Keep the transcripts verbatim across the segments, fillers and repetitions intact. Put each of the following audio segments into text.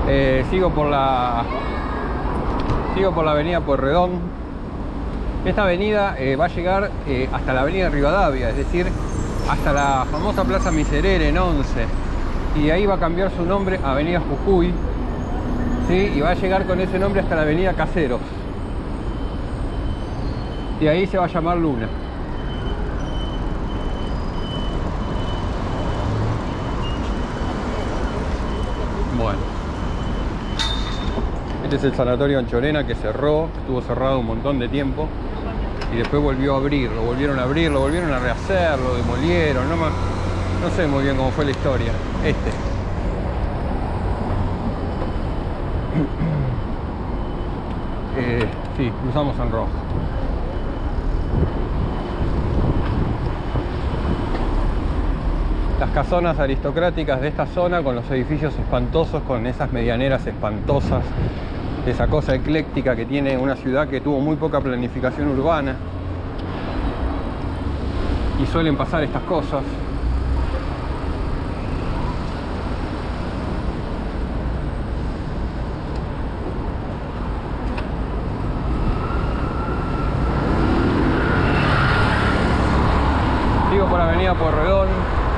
Eh, sigo por la sigo por la avenida Pueyrredón. Esta avenida eh, va a llegar eh, hasta la avenida Rivadavia, es decir, hasta la famosa Plaza Miserere en once, y de ahí va a cambiar su nombre a Avenida Jujuy, ¿sí? Y va a llegar con ese nombre hasta la avenida Caseros, y ahí se va a llamar Luna. Bueno, este es el Sanatorio Anchorena, que cerró, estuvo cerrado un montón de tiempo y después volvió a abrir, lo volvieron a abrir, lo volvieron a rehacer, lo demolieron, no, más, no sé muy bien cómo fue la historia. Este. Eh, sí, cruzamos en rojo. Las casonas aristocráticas de esta zona, con los edificios espantosos, con esas medianeras espantosas, esa cosa ecléctica que tiene una ciudad que tuvo muy poca planificación urbana, y suelen pasar estas cosas. Sigo por la avenida Pueyrredón.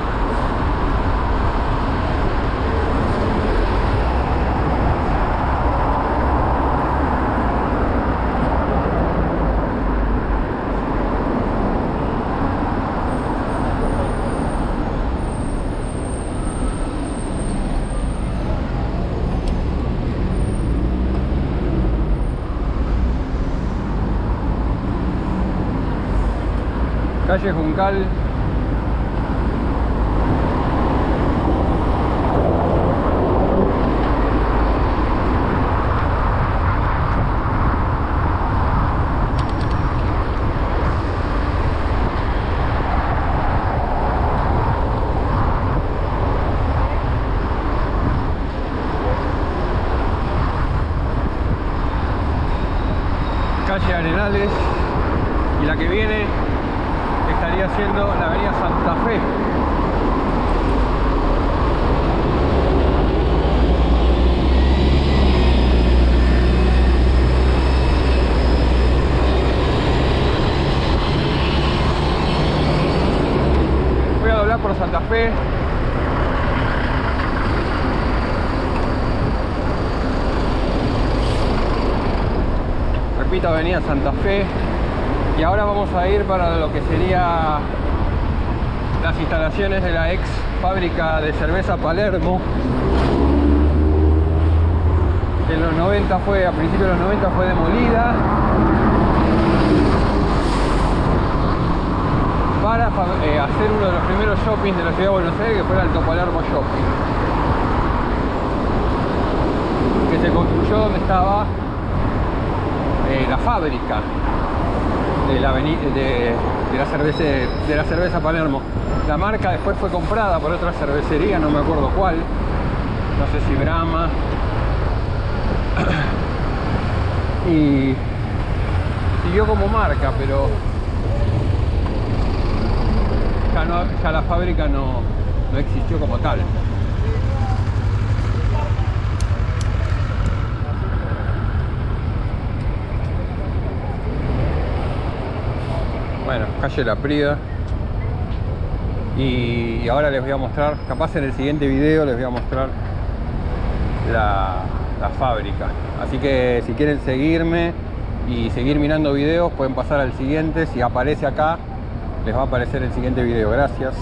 Calle Juncal. Calle Arenales. Y la que viene estaría siendo la avenida Santa Fe. Voy a doblar por Santa Fe. Repito, avenida Santa Fe. Y ahora vamos a ir para lo que sería las instalaciones de la ex fábrica de cerveza Palermo. En los noventa fue, a principios de los noventa fue demolida para eh, hacer uno de los primeros shoppings de la ciudad de Buenos Aires, que fue el Alto Palermo Shopping, que se construyó donde estaba eh, la fábrica de la, de, de, la cerveza, de la cerveza Palermo. La marca después fue comprada por otra cervecería, no me acuerdo cuál, no sé si Brahma, y siguió como marca, pero ya, no, ya la fábrica no, no existió como tal. Bueno, calle La Prida. Y ahora les voy a mostrar, capaz en el siguiente video les voy a mostrar la, la fábrica. Así que si quieren seguirme y seguir mirando videos, pueden pasar al siguiente. Si aparece acá, les va a aparecer el siguiente video. Gracias.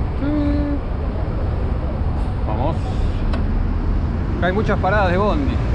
Vamos. Acá hay muchas paradas de bondi.